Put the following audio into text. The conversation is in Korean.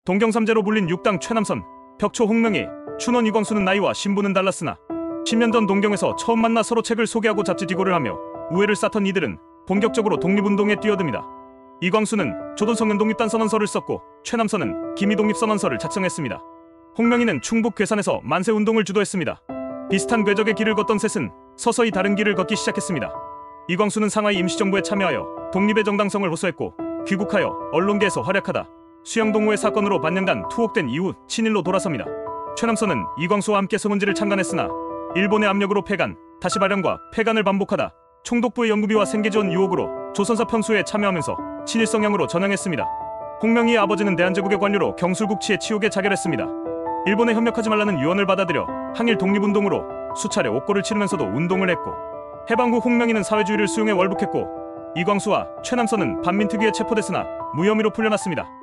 동경삼재로 불린 6당 최남선, 벽초 홍명희, 춘원 이광수는 나이와 신분은 달랐으나 10년 전 동경에서 처음 만나 서로 책을 소개하고 잡지 뒤고를 하며 우애를 쌓던 이들은 본격적으로 독립운동에 뛰어듭니다. 이광수는 조선성은 독립단선언서를 썼고 최남선은 기미독립선언서를 작성했습니다. 홍명희는 충북 괴산에서 만세운동을 주도했습니다. 비슷한 궤적의 길을 걷던 셋은 서서히 다른 길을 걷기 시작했습니다. 이광수는 상하이 임시정부에 참여하여 독립의 정당성을 호소했고 귀국하여 언론계에서 활약하다 수영동호회 사건으로 반영단 투옥된 이후 친일로 돌아섭니다. 최남선은 이광수와 함께 서문지를 창간했으나 일본의 압력으로 폐간, 다시 발현과 폐간을 반복하다 총독부의 연구비와 생계지원 유혹으로 조선사 편수에 참여하면서 친일 성향으로 전향했습니다. 홍명희의 아버지는 대한제국의 관료로 경술국치의 치욕에 자결했습니다. 일본에 협력하지 말라는 유언을 받아들여 항일 독립운동으로 수차례 옥고를 치르면서도 운동을 했고 해방 후 홍명희는 사회주의를 수용해 월북했고 이광수와 최남선은 반민특위에 체포됐으나 무혐의로 풀려났습니다.